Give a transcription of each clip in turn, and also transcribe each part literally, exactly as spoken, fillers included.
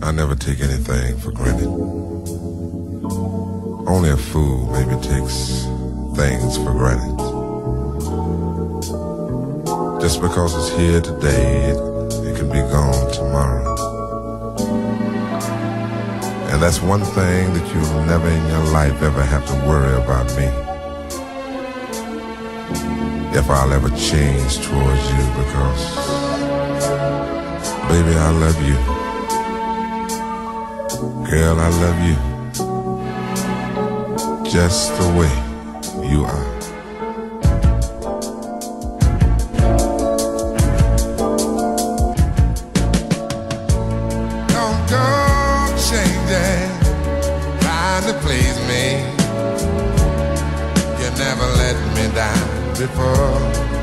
I never take anything for granted. Only a fool maybe takes things for granted. Just because it's here today, it, it can be gone tomorrow. And that's one thing that you'll never in your life ever have to worry about me. If I'll ever change towards you, because baby, I love you. Girl, I love you just the way you are. Don't go changing, trying to please me. You never let me down before.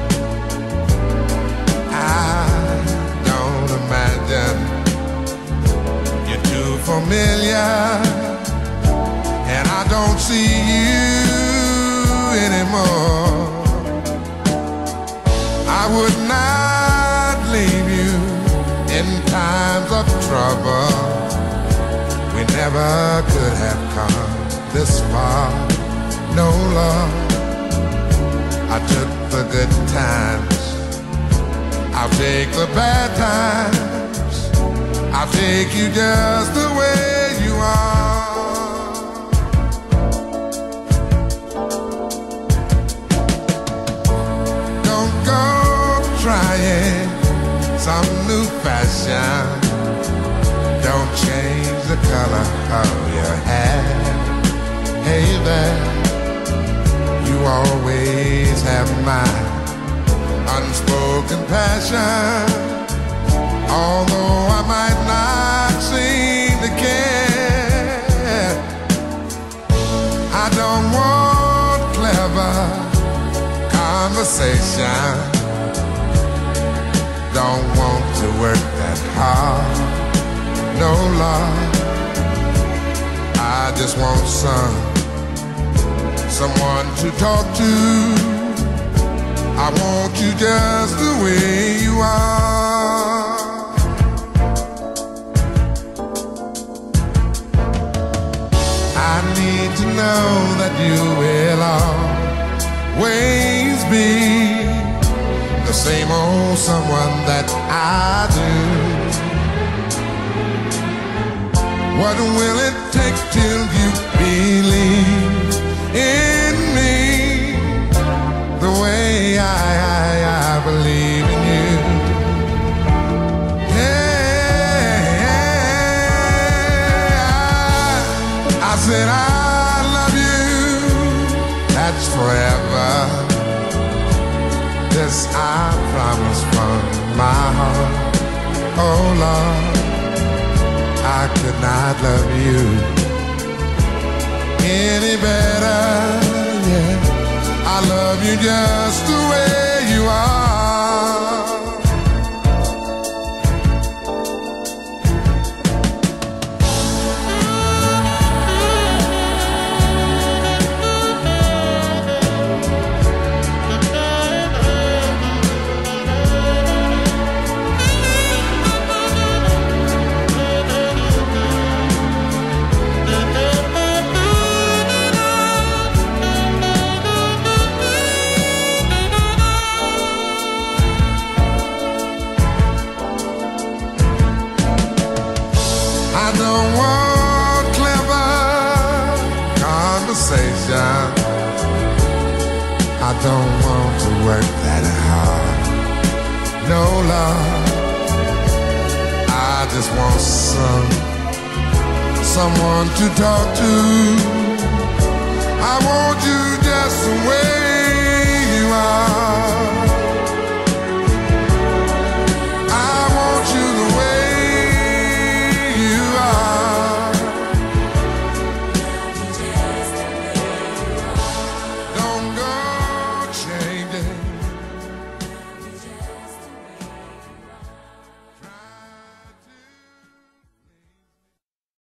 I don't imagine you're too familiar, and I don't see you anymore. I would not leave you in times of trouble. We never could have come this far. No love. I took the good times, I'll take the bad times. I'll take you just the way you are. Don't go trying some new fashion. Don't change the color of your hair. Hey there, you always have my unspoken passion. Although I might not seem to care, I don't want clever conversation. Don't want to work that hard. No love. I just want some someone to talk to. I want you just the way you are. I need to know that you will always be the same old someone that I do. What will it take till you believe in me the way I, I, I believe in you? Yeah, I, I said I love you, that's forever. This I promise from my heart. Oh Lord, I could not love you any better, yeah. I love you just the way you are. I don't want clever conversation. I don't want to work that hard. No love. I just want some someone to talk to. I want you just the way